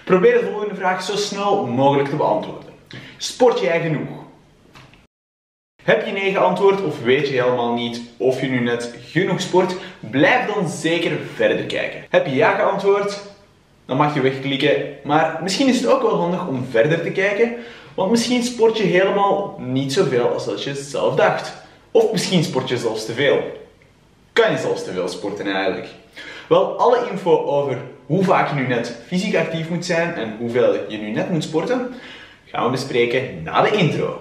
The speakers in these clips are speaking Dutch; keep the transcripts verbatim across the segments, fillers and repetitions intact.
Probeer de volgende vraag zo snel mogelijk te beantwoorden. Sport jij genoeg? Heb je nee geantwoord of weet je helemaal niet of je nu net genoeg sport? Blijf dan zeker verder kijken. Heb je ja geantwoord? Dan mag je wegklikken, maar misschien is het ook wel handig om verder te kijken, want misschien sport je helemaal niet zoveel als dat je zelf dacht. Of misschien sport je zelfs te veel. Kan je zelfs te veel sporten eigenlijk? Wel, alle info over hoe vaak je nu net fysiek actief moet zijn en hoeveel je nu net moet sporten, gaan we bespreken na de intro.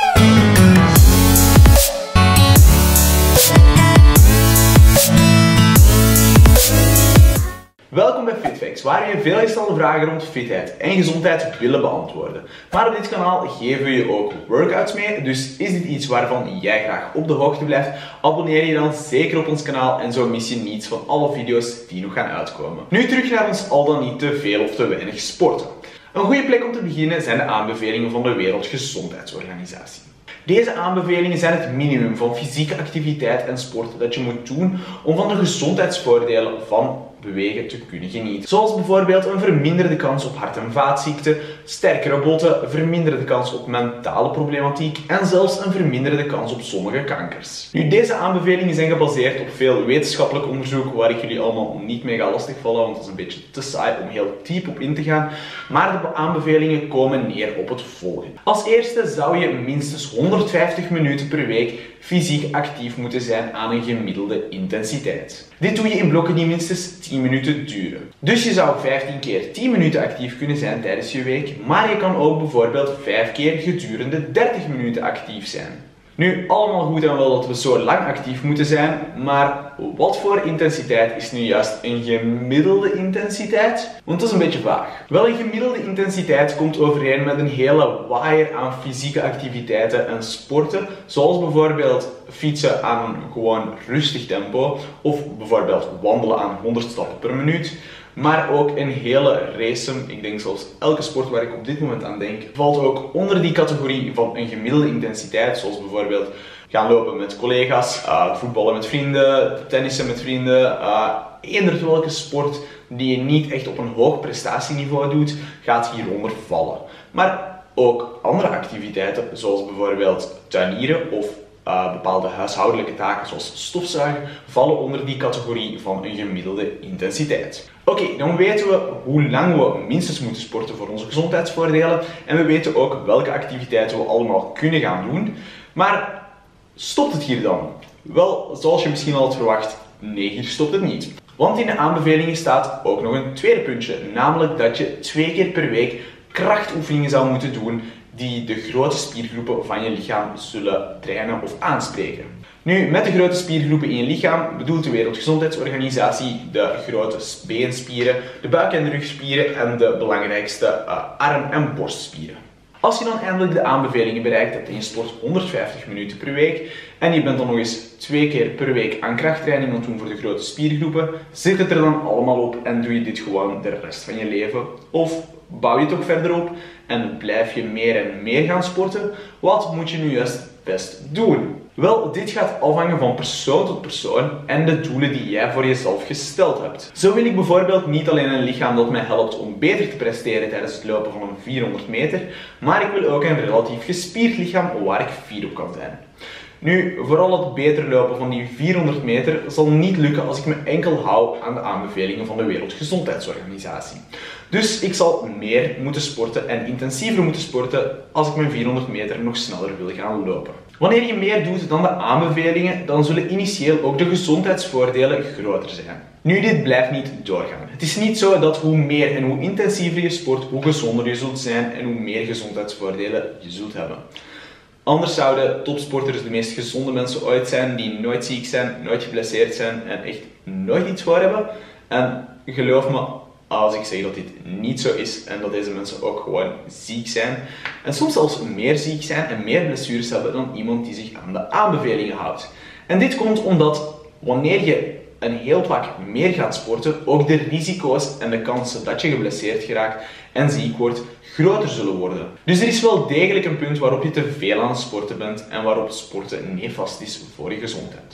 Welkom bij FitFacts, waar we je veelgestelde vragen rond fitheid en gezondheid willen beantwoorden. Maar op dit kanaal geven we je ook workouts mee, dus is dit iets waarvan jij graag op de hoogte blijft, abonneer je dan zeker op ons kanaal en zo mis je niets van alle video's die nog gaan uitkomen. Nu terug naar ons al dan niet te veel of te weinig sporten. Een goede plek om te beginnen zijn de aanbevelingen van de Wereldgezondheidsorganisatie. Deze aanbevelingen zijn het minimum van fysieke activiteit en sport dat je moet doen om van de gezondheidsvoordelen van bewegen te kunnen genieten. Zoals bijvoorbeeld een verminderde kans op hart- en vaatziekten, sterkere botten, verminderde kans op mentale problematiek en zelfs een verminderde kans op sommige kankers. Nu, deze aanbevelingen zijn gebaseerd op veel wetenschappelijk onderzoek waar ik jullie allemaal niet mee ga lastigvallen, want het is een beetje te saai om heel diep op in te gaan. Maar de aanbevelingen komen neer op het volgende. Als eerste zou je minstens honderdvijftig minuten per week fysiek actief moeten zijn aan een gemiddelde intensiteit. Dit doe je in blokken die minstens tien minuten duren. Dus je zou vijftien keer tien minuten actief kunnen zijn tijdens je week, maar je kan ook bijvoorbeeld vijf keer gedurende dertig minuten actief zijn. Nu, allemaal goed en wel dat we zo lang actief moeten zijn, maar wat voor intensiteit is nu juist een gemiddelde intensiteit? Want dat is een beetje vaag. Wel, een gemiddelde intensiteit komt overeen met een hele waaier aan fysieke activiteiten en sporten, zoals bijvoorbeeld fietsen aan een gewoon rustig tempo, of bijvoorbeeld wandelen aan honderd stappen per minuut. Maar ook een hele race, ik denk zelfs elke sport waar ik op dit moment aan denk, valt ook onder die categorie van een gemiddelde intensiteit, zoals bijvoorbeeld gaan lopen met collega's, uh, voetballen met vrienden, tennissen met vrienden, uh, eender welke sport die je niet echt op een hoog prestatieniveau doet, gaat hieronder vallen. Maar ook andere activiteiten, zoals bijvoorbeeld tuinieren of Uh, bepaalde huishoudelijke taken zoals stofzuigen vallen onder die categorie van een gemiddelde intensiteit. Oké, okay, dan weten we hoe lang we minstens moeten sporten voor onze gezondheidsvoordelen en we weten ook welke activiteiten we allemaal kunnen gaan doen. Maar stopt het hier dan? Wel, zoals je misschien al had verwacht, nee, hier stopt het niet. Want in de aanbevelingen staat ook nog een tweede puntje, namelijk dat je twee keer per week krachtoefeningen zou moeten doen die de grote spiergroepen van je lichaam zullen trainen of aanspreken. Nu, met de grote spiergroepen in je lichaam bedoelt de Wereldgezondheidsorganisatie de grote beenspieren, de buik- en de rugspieren en de belangrijkste uh, arm- en borstspieren. Als je dan eindelijk de aanbevelingen bereikt hebt en je sport honderdvijftig minuten per week en je bent dan nog eens twee keer per week aan krachttraining aan het doen voor de grote spiergroepen, zit het er dan allemaal op en doe je dit gewoon de rest van je leven? Of bouw je toch verder op en blijf je meer en meer gaan sporten? Wat moet je nu juist best doen? Wel, dit gaat afhangen van persoon tot persoon en de doelen die jij voor jezelf gesteld hebt. Zo wil ik bijvoorbeeld niet alleen een lichaam dat mij helpt om beter te presteren tijdens het lopen van een vierhonderd meter, maar ik wil ook een relatief gespierd lichaam waar ik fier op kan zijn. Nu, vooral het beter lopen van die vierhonderd meter zal niet lukken als ik me enkel hou aan de aanbevelingen van de Wereldgezondheidsorganisatie. Dus ik zal meer moeten sporten en intensiever moeten sporten als ik mijn vierhonderd meter nog sneller wil gaan lopen. Wanneer je meer doet dan de aanbevelingen, dan zullen initieel ook de gezondheidsvoordelen groter zijn. Nu, dit blijft niet doorgaan. Het is niet zo dat hoe meer en hoe intensiever je sport, hoe gezonder je zult zijn en hoe meer gezondheidsvoordelen je zult hebben. Anders zouden topsporters de meest gezonde mensen ooit zijn, die nooit ziek zijn, nooit geblesseerd zijn en echt nooit iets voor hebben. En geloof me als ik zeg dat dit niet zo is en dat deze mensen ook gewoon ziek zijn. En soms zelfs meer ziek zijn en meer blessures hebben dan iemand die zich aan de aanbevelingen houdt. En dit komt omdat wanneer je een heel vaak meer gaat sporten, ook de risico's en de kansen dat je geblesseerd geraakt en ziek wordt groter zullen worden. Dus er is wel degelijk een punt waarop je te veel aan het sporten bent en waarop sporten nefast is voor je gezondheid.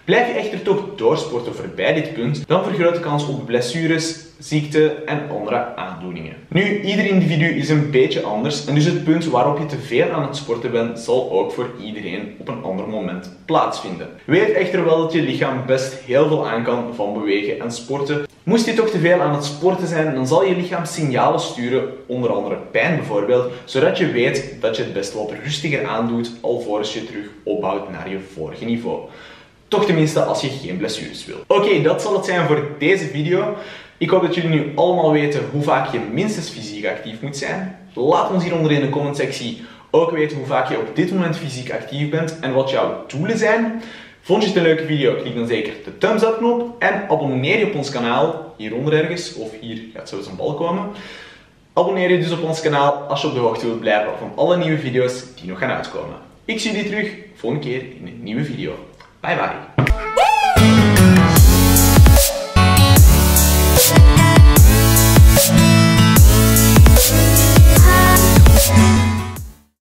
Blijf je echter toch doorsporten voorbij dit punt, dan vergroot de kans op blessures, ziekte en andere aandoeningen. Nu, ieder individu is een beetje anders en dus het punt waarop je te veel aan het sporten bent, zal ook voor iedereen op een ander moment plaatsvinden. Weet echter wel dat je lichaam best heel veel aan kan van bewegen en sporten. Moest je toch te veel aan het sporten zijn, dan zal je lichaam signalen sturen, onder andere pijn bijvoorbeeld, zodat je weet dat je het best wat rustiger aandoet alvorens je terug opbouwt naar je vorige niveau. Toch tenminste als je geen blessures wil. Oké, okay, dat zal het zijn voor deze video. Ik hoop dat jullie nu allemaal weten hoe vaak je minstens fysiek actief moet zijn. Laat ons hieronder in de commentsectie ook weten hoe vaak je op dit moment fysiek actief bent en wat jouw doelen zijn. Vond je het een leuke video? Klik dan zeker de thumbs up knop en abonneer je op ons kanaal, hieronder ergens, of hier gaat zo een bal komen. Abonneer je dus op ons kanaal als je op de hoogte wilt blijven van alle nieuwe video's die nog gaan uitkomen. Ik zie jullie terug volgende keer in een nieuwe video. Bye bye!